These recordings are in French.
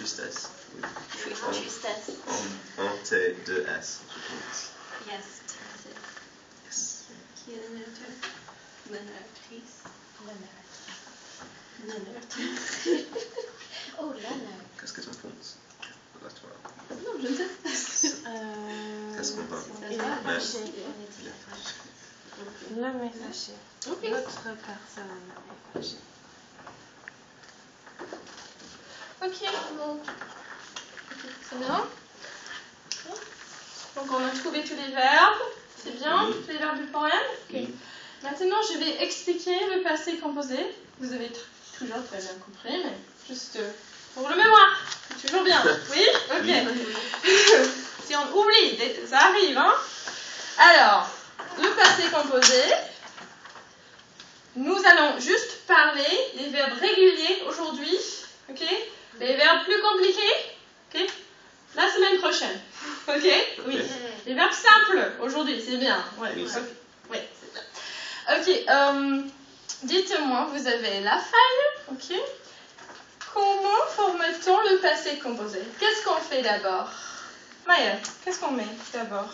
Tristesse. Tristesse. En T2S, je pense. Yes. Yes. Qui est le neutre? Le neutrice. Le neutre. Oh, la neutre. Qu'est-ce que tu en penses? Là, toi. Non, je ne sais pas. Qu'est-ce qu'on va? Il est fâché. L'homme est fâché. Ok. L'autre personne est fâchée. Ok, bon. C'est bien. Donc on a trouvé tous les verbes. C'est bien, tous les verbes du poème. Okay. Maintenant, je vais expliquer le passé composé. Vous avez toujours très bien compris, mais juste pour le mémoire. C'est toujours bien. Oui? Ok. Si on oublie, ça arrive, hein? Alors, le passé composé. Nous allons juste parler des verbes réguliers aujourd'hui. Ok? Les verbes plus compliqués. Ok? La semaine prochaine. Ok? Oui. Les verbes simples aujourd'hui, c'est bien. Ouais. Oui. Okay. Oui, c'est bien. Ok. Dites-moi, vous avez la feuille. Ok? Comment forme-t-on le passé composé? Qu'est-ce qu'on fait d'abord? Maya, qu'est-ce qu'on met d'abord?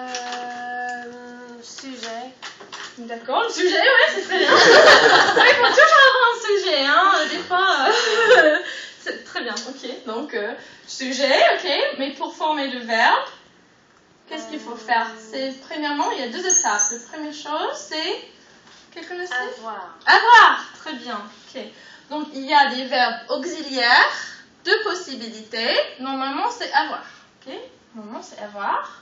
Sujet. D'accord, le sujet, ouais, c'est très bien. Il faut toujours avoir un sujet, hein. Des fois, c'est très bien. Ok, donc sujet, ok. Mais pour former le verbe, qu'est-ce qu'il faut faire? C'est premièrement, il y a deux étapes. La première chose, c'est quelqu'un le sait? Avoir. Avoir, très bien. Ok. Donc il y a des verbes auxiliaires, deux possibilités. Normalement, c'est avoir. Ok. Normalement, c'est avoir.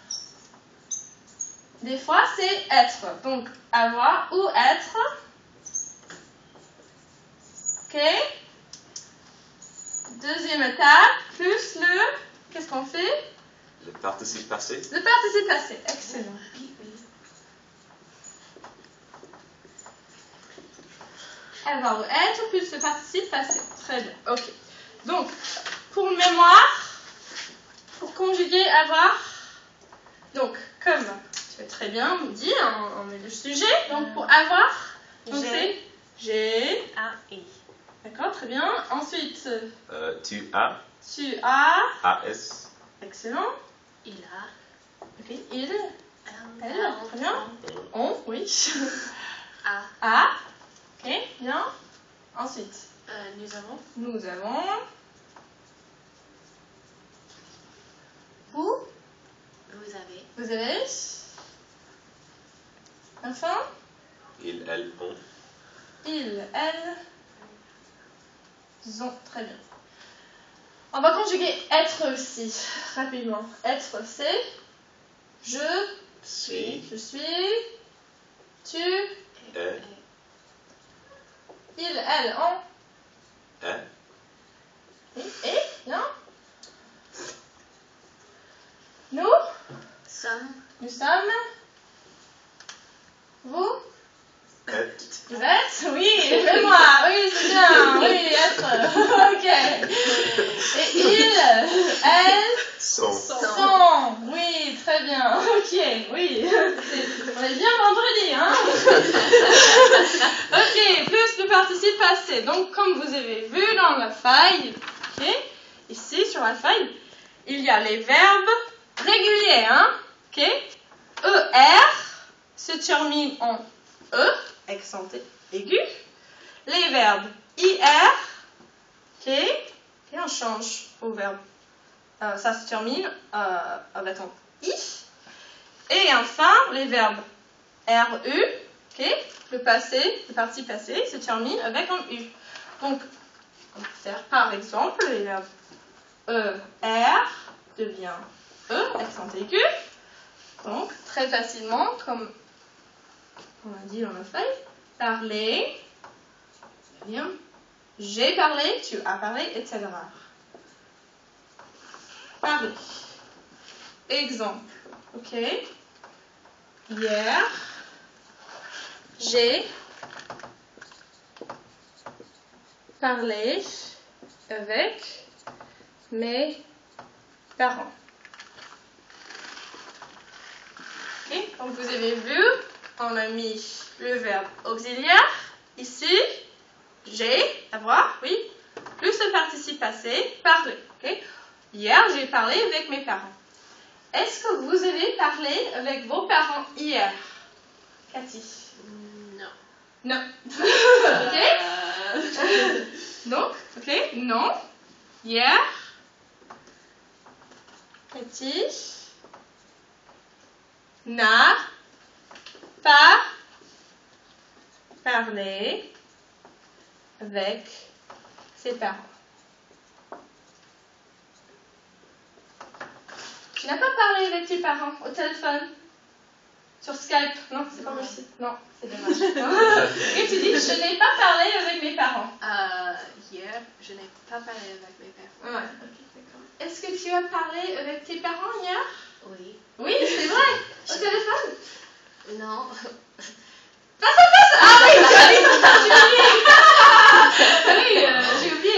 Des fois, c'est être. Donc, avoir ou être. Ok. Deuxième étape, plus le... Qu'est-ce qu'on fait? Le participe passé. Le participe passé. Excellent. Avoir ou être, plus le participe passé. Très bien. Ok. Donc, pour mémoire, pour conjuguer avoir, donc, comme tu fais très bien, on dit, on met le sujet. Donc, pour avoir, donc c'est j'ai. A-I. D'accord, très bien. Ensuite, Tu as. tu as. AS. Excellent. Il a. Ok, il. Elle. Très bien. On, oui. A. A. Ok, bien. Ensuite, Nous avons. nous avons. Vous. Vous avez. Vous avez. Enfin, Il, elle, on. il, elle. Ont. Très bien. On va conjuguer être aussi, rapidement. Être, c'est je Suis. je suis, tu, Est. il, elle, on, Est. et, bien. Nous, Sommes. nous sommes. Vous, Êtes. vous êtes. Oui, fais-moi. Oui, c'est bien. Oui, être. Ok. Et il, elle, Sont. sont. Oui, très bien. Ok, oui. On est bien vendredi, hein. Ok, plus le participe passé. Donc, comme vous avez vu dans la feuille, ok, ici sur la feuille, il y a les verbes réguliers, hein. Ok. ER se termine en E, accent aigu. Les verbes IR, ok, et on change au verbe. Ça se termine avec un I. Et enfin, les verbes RU, ok, le passé, le participe passé, se termine avec un U. Donc, on va faire par exemple, les verbes ER devient E, accent aigu. Donc, très facilement, comme on a dit dans la feuille, parler, bien, j'ai parlé, tu as parlé, etc. Parler. Exemple, ok. Hier, j'ai parlé avec mes parents. Ok, comme vous avez vu, on a mis le verbe auxiliaire ici, j'ai, avoir, oui, plus le participe passé, parler. Okay? Hier, j'ai parlé avec mes parents. Est-ce que vous avez parlé avec vos parents hier? Cathy? Non. Non. Ok? Donc, ok? Non. Hier? Cathy? N'a pas parlé avec ses parents. Tu n'as pas parlé avec tes parents au téléphone? Sur Skype? Non, c'est pas possible. Non, c'est dommage. Et tu dis, je n'ai pas parlé avec mes parents. Hier, je n'ai pas parlé avec mes parents. Ouais, ok, d'accord. Est-ce que tu as parlé avec tes parents hier? Oui. Oui, c'est vrai. Au téléphone? Non. Face à face? Ah oui, j'ai oublié. Oui, j'ai oublié.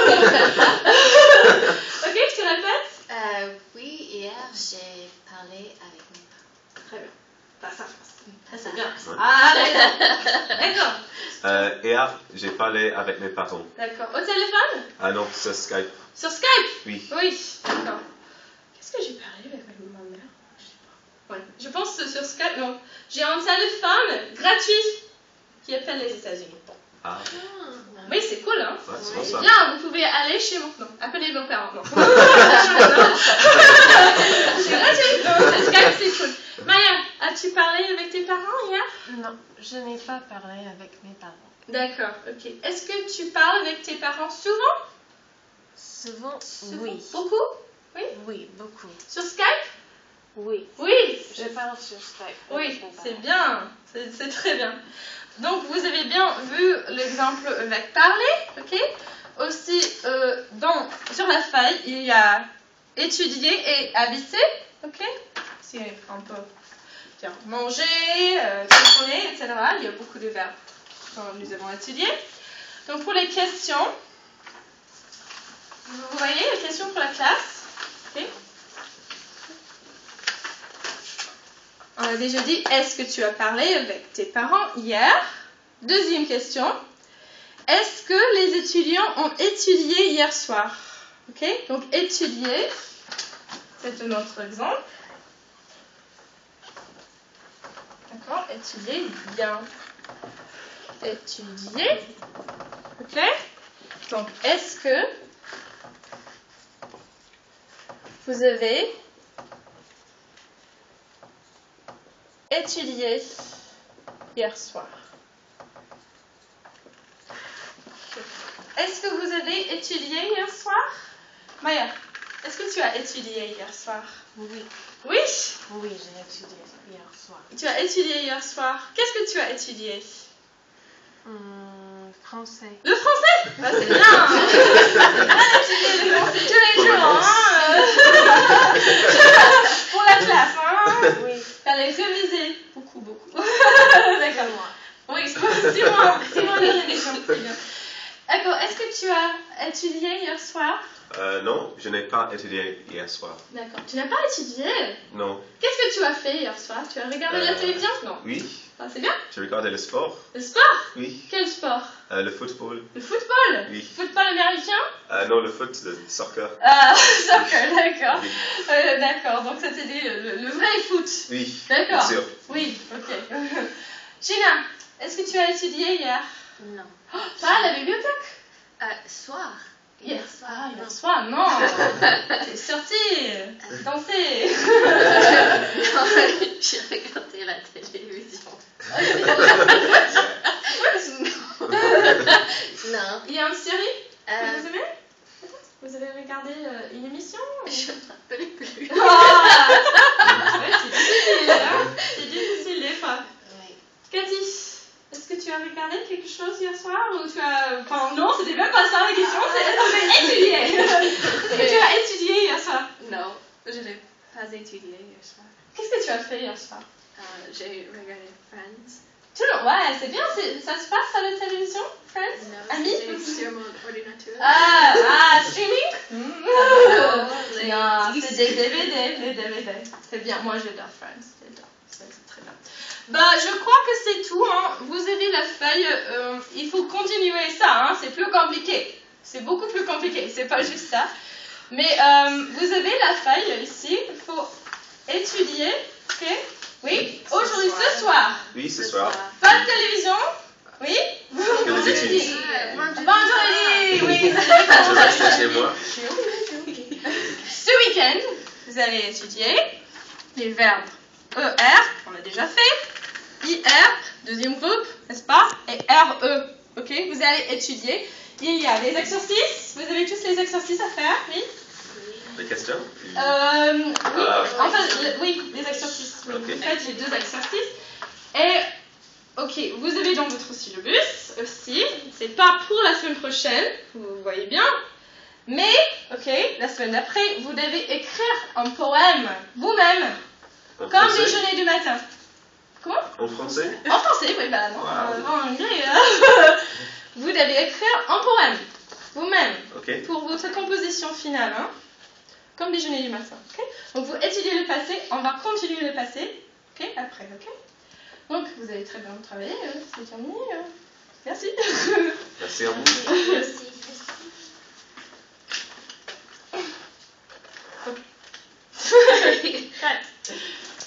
Ok, je te répète. Oui, hier, j'ai parlé avec mes parents. Très bien. Face à face. Face C'est à bien. face. Ah, d'accord. Hier, j'ai parlé avec mes parents. D'accord. Au téléphone? Ah non, sur Skype. Sur Skype? Oui. Oui, d'accord. Qu'est-ce que j'ai parlé avec ma mère? Je sais pas. Ouais. Je pense que sur Skype, non. J'ai un téléphone gratuit qui appelle les États-Unis. Ah, Oui, c'est cool, hein? ouais, c'est Oui. bon ça. Bien, vous pouvez aller chez mon... Non, appelez vos parents, non. Non. C'est gratuit. Non, Skype, c'est cool. Maya, as-tu parlé avec tes parents hier? Non, je n'ai pas parlé avec mes parents. D'accord, ok. Est-ce que tu parles avec tes parents souvent? Souvent, Souvent? oui. Beaucoup? Oui. Oui, beaucoup. Sur Skype? Oui. Oui. Je parle sur Skype. Oui, avec mes c'est parents. bien. C'est très bien. Donc, vous avez bien vu l'exemple avec parler, ok? Aussi, sur la feuille, il y a étudier et habiter, ok? Si on peut dire manger, téléphoner, etc. Il y a beaucoup de verbes que nous avons étudiés. Donc, pour les questions, vous voyez les questions pour la classe, ok? On a déjà dit, est-ce que tu as parlé avec tes parents hier? Deuxième question, est-ce que les étudiants ont étudié hier soir? Ok, donc étudier, c'est un autre exemple. D'accord, étudier, bien. Étudier, ok? Donc, est-ce que vous avez étudié hier soir? Est-ce que vous avez étudié hier soir? Maya, est-ce que tu as étudié hier soir? Oui. Oui? Oui, j'ai étudié hier soir. Tu as étudié hier soir. Qu'est-ce que tu as étudié? Français. Le français? Bah, c'est bien. On a étudié le français tous les jours. Hein. Pour la classe. Hein. Oui. Fallait réviser. Beaucoup, beaucoup. D'accord. Oui, c'est moi. C'est moi la révision. C'est bien. D'accord. Est-ce que tu as étudié hier soir? Non, je n'ai pas étudié hier soir. D'accord. Tu n'as pas étudié? Non. Qu'est-ce que tu as fait hier soir? Tu as regardé la télévision? Non. Oui, Ah, c'est bien. j'ai regardé le sport. Le sport? Oui. Quel sport? Le football. Le football? Oui. Football américain? Non, le foot, le soccer. Soccer, d'accord. Oui. D'accord, donc c'était le vrai foot. Oui, D'accord. bien sûr. Oui, ok. Gina, est-ce que tu as étudié hier? Non. Oh, pas à la bibliothèque? Soir. Hier soir. Ah, non. hier soir, non. T'es sortie, danser. Non, j'ai regardé la télévision. Non. Il y a une série que Euh, vous aimez? Vous avez regardé une émission? Je ne me rappelle plus. Ah ouais, c'est difficile, hein? C'est difficile des fois. Oui. Cathy, est-ce que tu as regardé quelque chose hier soir ou tu as... Enfin, non, c'était même pas ça la question, c'est est-ce que tu as étudié? Est-ce que tu as étudié hier soir? Non, je n'ai pas étudié hier soir. Qu'est-ce que tu as fait hier soir? J'ai regardé Friends. Ouais, c'est bien, ça se passe à la télévision, Friends? Non, Amis? c'était sur mon ordinateur. Streaming? Non, Non, c'est des DVD, les DVD. C'est bien, moi j'adore Friends, j'adore, c'est très bien. Bah, je crois que c'est tout, hein. Vous avez la feuille, il faut continuer ça, hein. C'est plus compliqué. C'est beaucoup plus compliqué, c'est pas juste ça. Mais vous avez la feuille ici, il faut étudier, ok? Oui, aujourd'hui, ce soir. Oui, ce soir. Pas de télévision? Oui? Que Vous des études. étudiez. Vendredi. Vendredi, oui. Je reste chez moi. Ce week-end, vous allez étudier les verbes ER, on l'a déjà fait, IR, deuxième groupe, n'est-ce pas? Et RE, ok? Vous allez étudier. Il y a les exercices, vous avez tous les exercices à faire, oui? Des questions? Oui, Ah, enfin, oui, les exercices. Oui. Ok. En fait, j'ai 2 exercices. Et, ok, vous avez dans votre syllabus aussi, c'est pas pour la semaine prochaine, vous voyez bien, mais, ok, la semaine d'après, vous devez écrire un poème, vous-même, En comme français? déjeuner du matin. Comment? En français? En français, oui, bah non, Wow. en anglais. Vous devez écrire un poème, vous-même, Ok. pour votre composition finale, hein, comme déjeuner du matin. Ok. Donc vous étudiez le passé, on va continuer le passé, ok, après, ok. Donc vous avez très bien travaillé, c'est terminé. Merci. Merci à vous. Merci. Cut.